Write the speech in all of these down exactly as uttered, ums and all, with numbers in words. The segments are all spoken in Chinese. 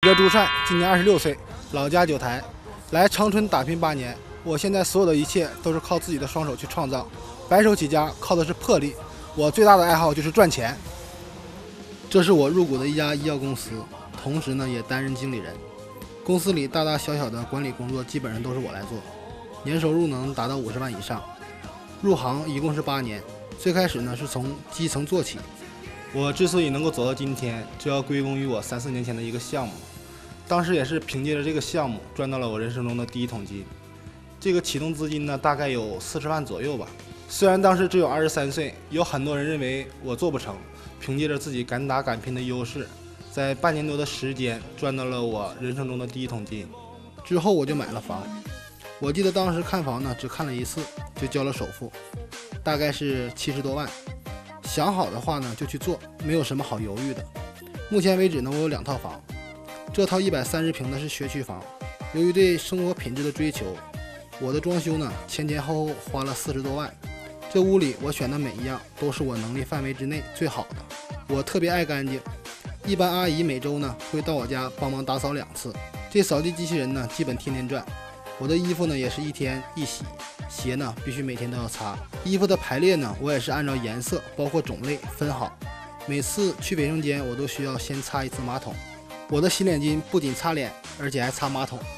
叫朱善，今年二十六岁，老家九台，来长春打拼八年。我现在所有的一切都是靠自己的双手去创造，白手起家靠的是魄力。我最大的爱好就是赚钱。这是我入股的一家医药公司，同时呢也担任经理人。公司里大大小小的管理工作基本上都是我来做，年收入能达到五十万以上。入行一共是八年，最开始呢是从基层做起。我之所以能够走到今天，就要归功于我三四年前的一个项目。当时也是凭借着这个项目赚到了我人生中的第一桶金。这个启动资金呢大概有四十万左右吧。虽然当时只有二十三岁，有很多人认为我做不成，凭借着自己敢打敢拼的优势，在半年多的时间赚到了我人生中的第一桶金。之后我就买了房，我记得当时看房呢只看了一次就交了首付，大概是七十多万。想好的话呢就去做，没有什么好犹豫的。目前为止呢我有两套房，这套一百三十平的是学区房。由于对生活品质的追求，我的装修呢前前后后花了四十多万。这屋里我选的每一样都是我能力范围之内最好的。我特别爱干净，一般阿姨每周呢会到我家帮忙打扫两次。这扫地机器人呢基本天天转。我的衣服呢也是一天一洗，鞋呢必须每天都要擦。衣服的排列呢我也是按照颜色包括种类分好。每次去卫生间我都需要先擦一次马桶。我的洗脸巾不仅擦脸，而且还擦马桶。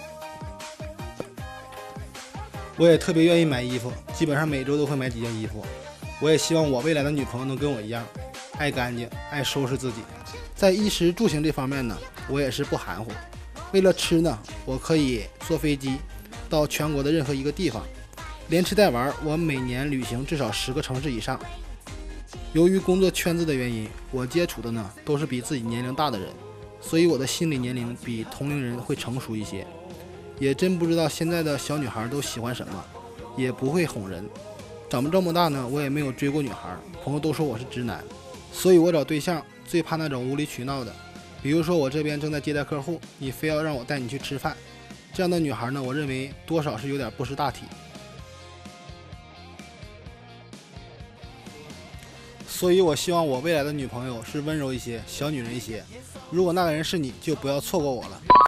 我也特别愿意买衣服，基本上每周都会买几件衣服。我也希望我未来的女朋友能跟我一样，爱干净，爱收拾自己。在衣食住行这方面呢，我也是不含糊。为了吃呢，我可以坐飞机到全国的任何一个地方，连吃带玩，我每年旅行至少十个城市以上。由于工作圈子的原因，我接触的呢都是比自己年龄大的人，所以我的心理年龄比同龄人会成熟一些。也真不知道现在的小女孩都喜欢什么，也不会哄人。长这么大呢，我也没有追过女孩，朋友都说我是直男，所以我找对象最怕那种无理取闹的。比如说我这边正在接待客户，你非要让我带你去吃饭，这样的女孩呢，我认为多少是有点不识大体。所以我希望我未来的女朋友是温柔一些，小女人一些。如果那个人是你，就不要错过我了。